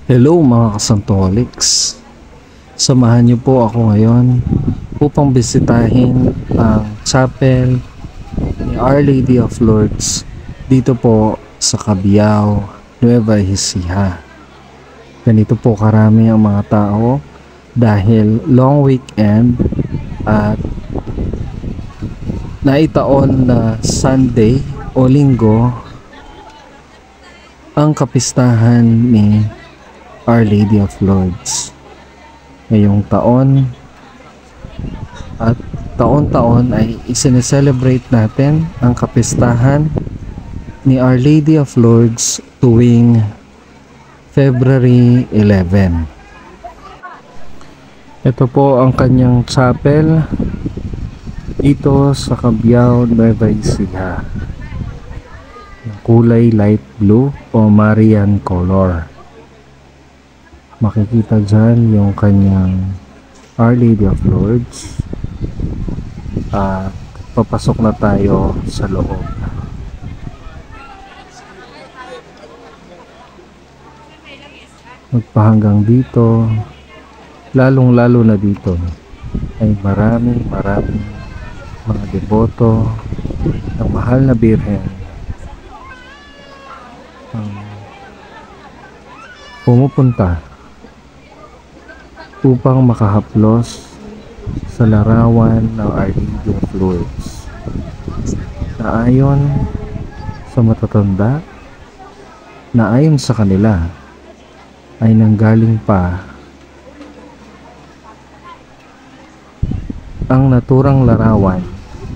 Hello mga kasantoliks. Samahan niyo po ako ngayon upang bisitahin ang chapel ni Our Lady of Lourdes dito po sa Cabiao, Nueva Ecija. Ganito po karami ang mga tao dahil long weekend at naitaon na Sunday o Linggo ang kapistahan ni Our Lady of Lourdes. Ngayong taon at taon-taon ay isineselebrate natin ang kapistahan ni Our Lady of Lourdes tuwing February 11. Ito po ang kanyang chapel dito sa Cabiao, Nueva Ecija. Kulay light blue o Marian color. Makikita dyan yung kanyang Our Lady of Lourdes. Papasok na tayo sa loob. Magpahanggang dito, lalong lalo na dito ay maraming mga deboto ng mahal na Birhen ang pumupunta upang makahaplos sa larawan ng Our Lady of Lourdes na ayon sa matatanda, na ayon sa kanila ay nanggaling pa ang naturang larawan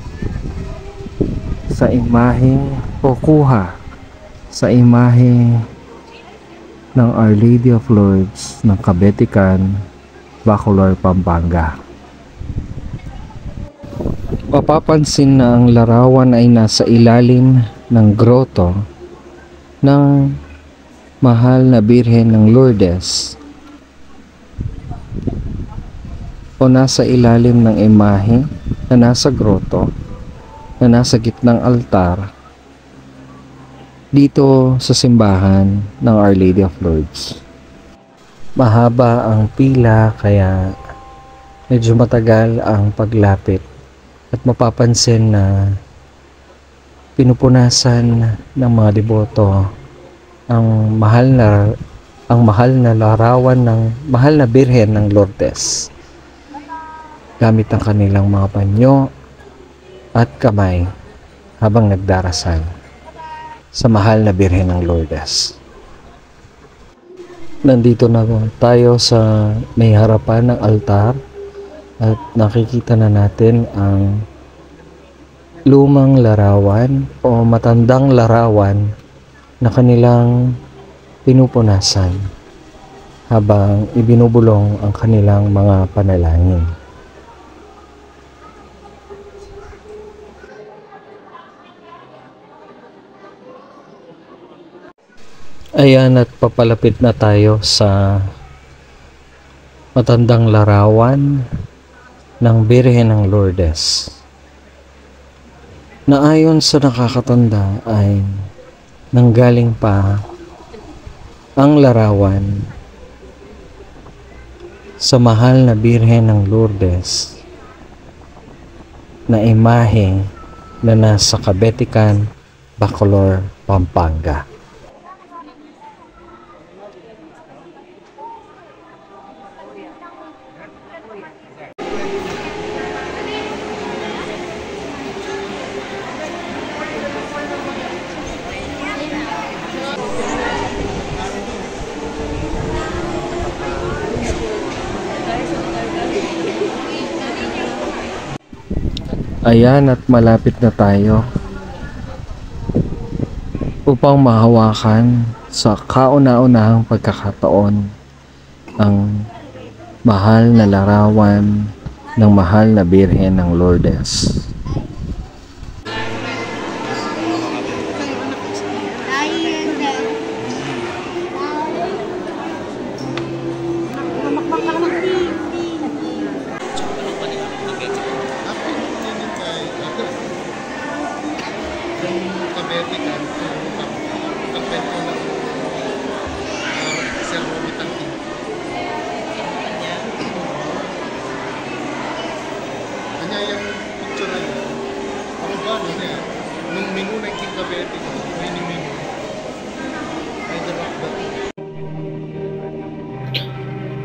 sa imahe o kuha sa imahe ng Our Lady of Lourdes ng Kabetikan, Bacolor, Pampanga. Mapapansin na ang larawan ay nasa ilalim ng groto ng mahal na Birhen ng Lourdes o nasa ilalim ng imahe na nasa groto na nasa gitnang altar dito sa simbahan ng Our Lady of Lourdes. Mahaba ang pila kaya medyo matagal ang paglapit at mapapansin na pinupunasan ng mga deboto ang mahal na larawan ng mahal na Birhen ng Lourdes gamit ang kanilang mga panyo at kamay habang nagdarasal sa mahal na Birhen ng Lourdes. Nandito na tayo sa may harapan ng altar at nakikita na natin ang lumang larawan o matandang larawan na kanilang pinupunasan habang ibinubulong ang kanilang mga panalangin. Ayan, at papalapit na tayo sa matandang larawan ng Birhen ng Lourdes na ayon sa nakakatanda ay nanggaling pa ang larawan sa mahal na Birhen ng Lourdes na imahe na nasa Kabetikan, Bacolor, Pampanga. Ayan, at malapit na tayo upang mahawakan sa kauna-unahang pagkakataon ang mahal na larawan ng mahal na Birhen ng Lourdes. Kabetikan, ang kwento ng Sir Romy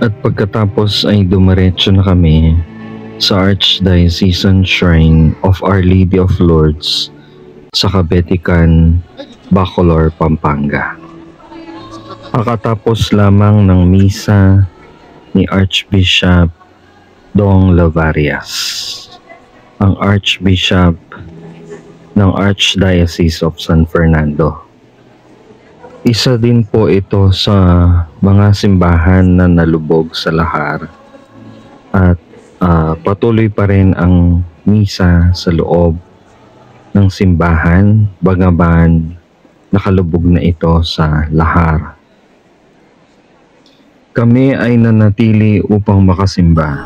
At pagkatapos ay dumiretso na kami sa Archdiocesan Shrine of Our Lady of Lourdes sa Kabetikan, Bacolor, Pampanga. Pagkatapos lamang ng misa ni Archbishop Dong Lavarias, ang Archbishop ng Archdiocese of San Fernando. Isa din po ito sa mga simbahan na nalubog sa lahar at patuloy pa rin ang misa sa loob ng simbahan bagaman nakalubog na ito sa lahar. Kami ay nanatili upang makasimba.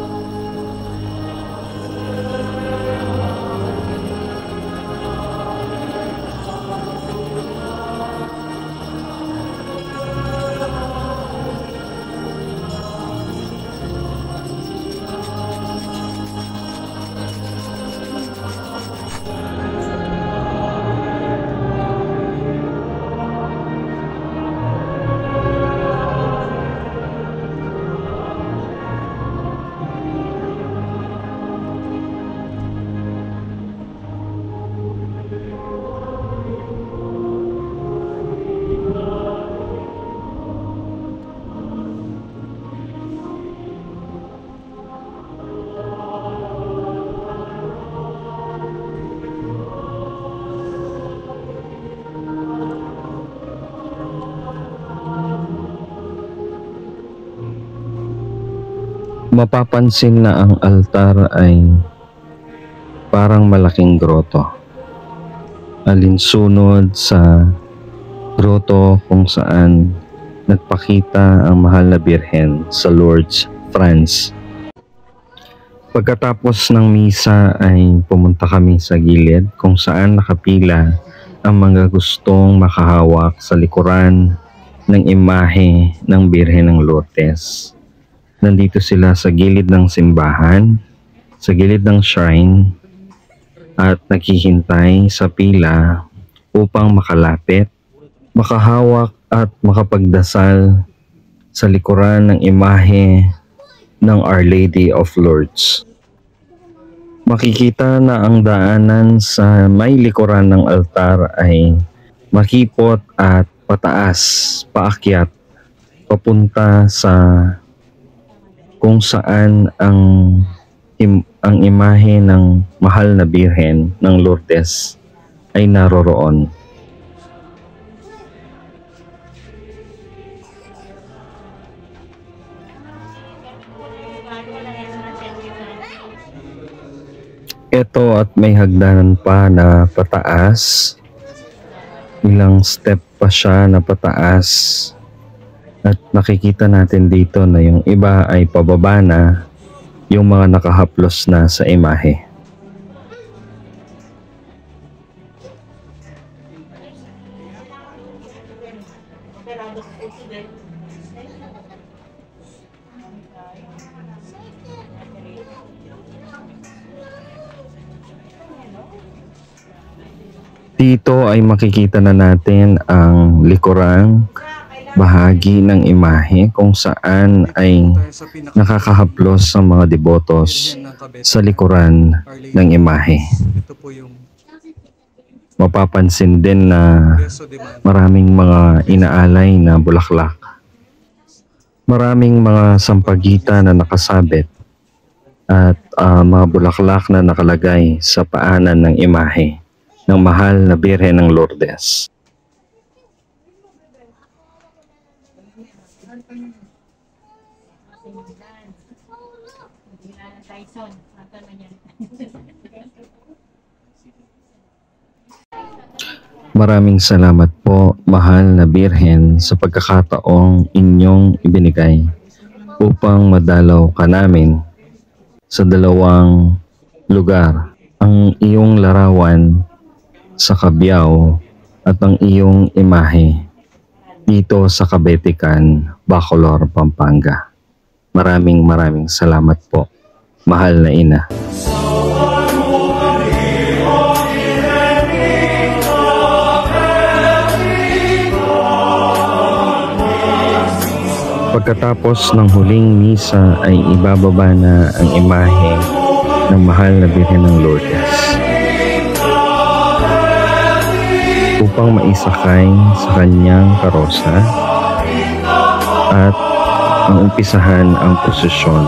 Mapapansin na ang altar ay parang malaking groto. Alinsunod sa groto kung saan nagpakita ang mahal na Birhen sa Lourdes, France. Pagkatapos ng misa ay pumunta kami sa gilid kung saan nakapila ang mga gustong makahawak sa likuran ng imahe ng Birhen ng Lourdes. Nandito sila sa gilid ng simbahan, sa gilid ng shrine, at naghihintay sa pila upang makalapit, makahawak at makapagdasal sa likuran ng imahe ng Our Lady of Lourdes. Makikita na ang daanan sa may likuran ng altar ay makipot at pataas, paakyat, papunta sa kung saan ang imahe ng mahal na Birhen ng Lourdes ay naroroon. Ito at may hagdanan pa na pataas. Ilang step pa siya na pataas. At nakikita natin dito na yung iba ay pababa na, yung mga nakahaplos na sa imahe. Dito ay makikita na natin ang likurang bahagi ng imahe kung saan ay nakakahaplos sa mga debotos sa likuran ng imahe. Mapapansin din na maraming mga inaalay na bulaklak. Maraming mga sampagita na nakasabit at mga bulaklak na nakalagay sa paanan ng imahe ng mahal na Birhen ng Lourdes. Maraming salamat po, mahal na Birhen, sa pagkakataong inyong ibinigay upang madalaw ka namin sa dalawang lugar, ang iyong larawan sa Cabiao at ang iyong imahe dito sa Kabetikan, Bacolor, Pampanga. Maraming salamat po, mahal na ina. Pagkatapos ng huling misa ay ibababa na ang imahe ng mahal na Birhen ng Lourdes upang maisakay sa kanyang karosa at maumpisahan ang prosesyon.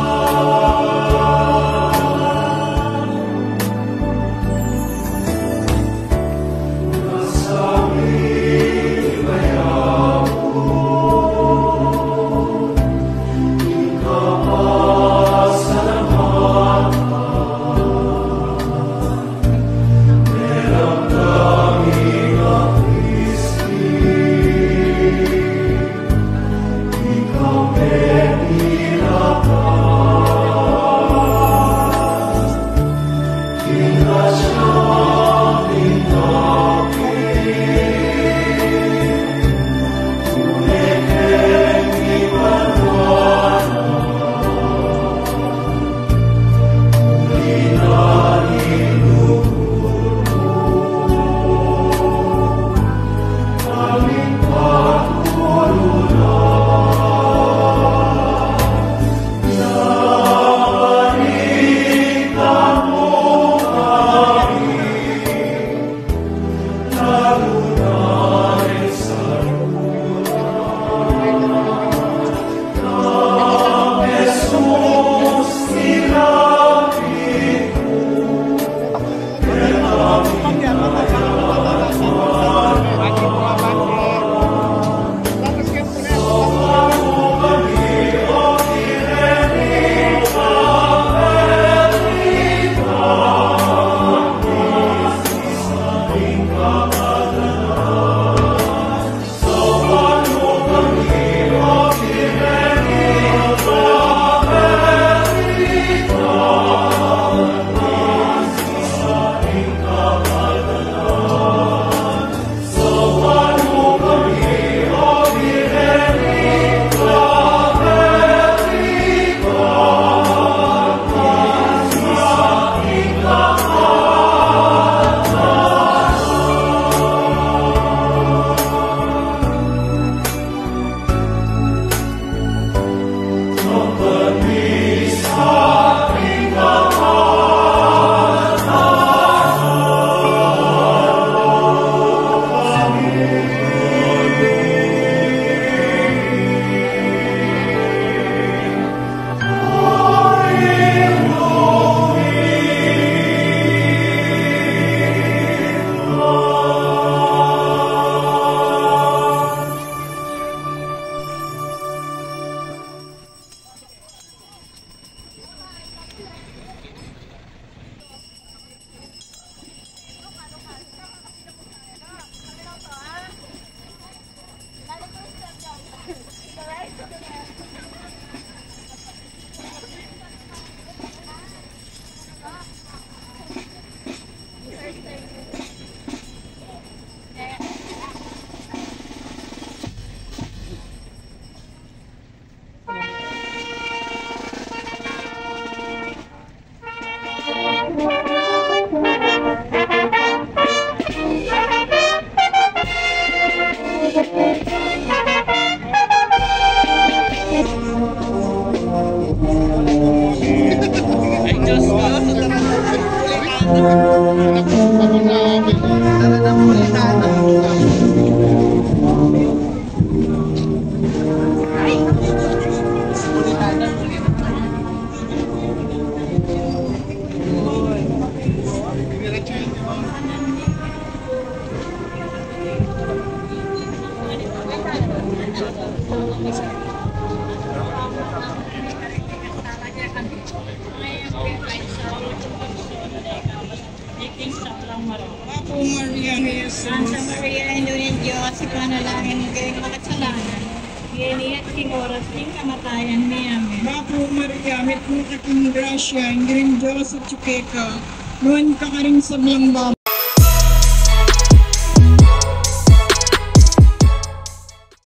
Apo Maria, Jesus. Santa Maria, Ino ng Diyos, ipanalangin mo kayong makasalanan. Gini at oras ng kamatayan niya. Apo Maria, mit mo kating grasya, ang Diyos at chukeka. Noon ka rin sa biyang baba.